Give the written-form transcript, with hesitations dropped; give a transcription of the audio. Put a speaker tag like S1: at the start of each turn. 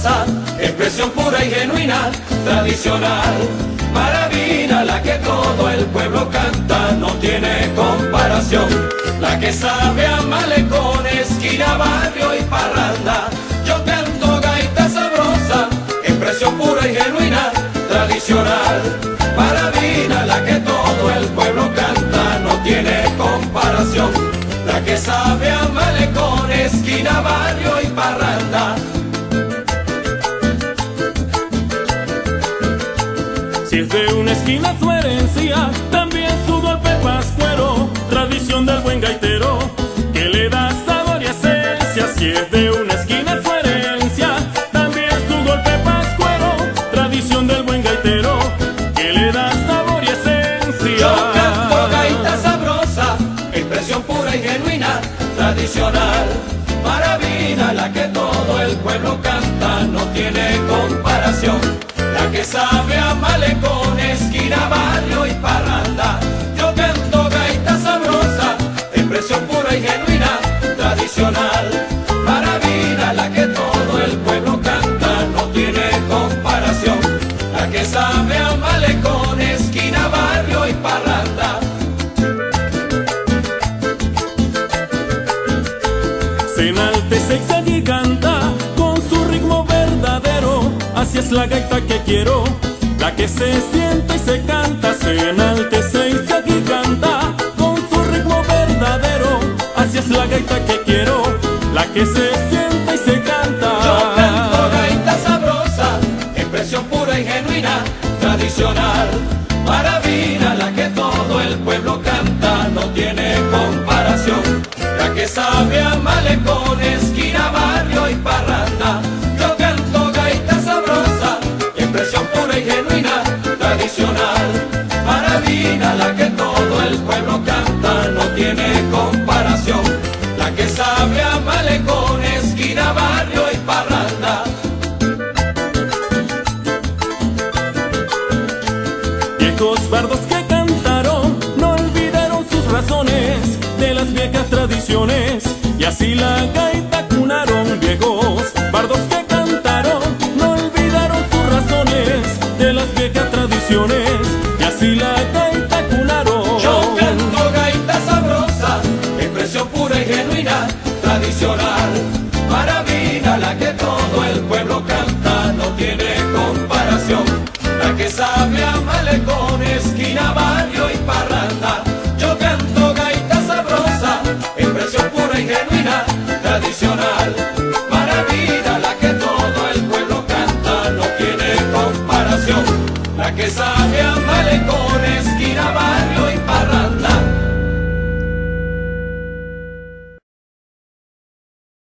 S1: sabrosa, expresión pura y genuina, tradicional. Maravina, la que todo el pueblo canta, no tiene comparación. La que sabe a malecón, esquina, barrio y parranda. Yo canto gaita sabrosa, expresión pura y genuina, tradicional. Maravina, la que todo el pueblo canta, no tiene comparación. La que sabe a malecón, esquina, barrio y parranda.
S2: Si es de una esquina su herencia, también su golpe pascuero, tradición del buen gaitero, que le da sabor y esencia. Si es de una esquina su herencia, también su golpe pascuero, tradición del buen gaitero, que le da sabor y esencia.
S1: Yo canto gaita sabrosa, expresión pura y genuina, tradicional. Maravina, la que todo el pueblo canta, no tiene comparación. La que sabe a malecón, esquina, barrio y parranda. Yo canto gaita sabrosa, expresión pura y genuina, tradicional. Maravina, la que todo el pueblo canta, no tiene comparación. La que sabe a malecón, esquina, barrio y parranda.
S2: Se enaltece y se agiganta con su ritmo verdadero. Así es la gaita que quiero, la que se siente y se canta. Se enaltece y se agiganta con su ritmo verdadero. Así es la gaita que quiero, la que se siente y se canta.
S1: Yo canto gaita sabrosa, expresión pura y genuina, tradicional. Maravina, la que todo el pueblo canta, no tiene comparación. La que sabe a malecón, esquina, barrio y parranda. Yo canto gaita sabrosa, expresión pura y genuina, tradicional. Maravina, la que todo el pueblo canta, no tiene comparación. La que sabe a malecón, esquina, barrio y parranda.
S2: Viejos bardos que cantaron no olvidaron sus razones de las viejas tradiciones, y así la gaita cunaron. Viejos bardos que cantaron no olvidaron sus razones de las viejas tradiciones, y así la gaita cunaron.
S1: Yo canto gaita sabrosa, expresión pura y genuina, tradicional. Maravina, la que todo el pueblo canta, no tiene comparación. La que sabe a malecón, esquina, barrio y parranda. Yo canto gaita sabrosa, expresión pura y genuina, tradicional. Maravina, la que todo el pueblo canta, no tiene comparación. La que sabe a malecón, esquina, barrio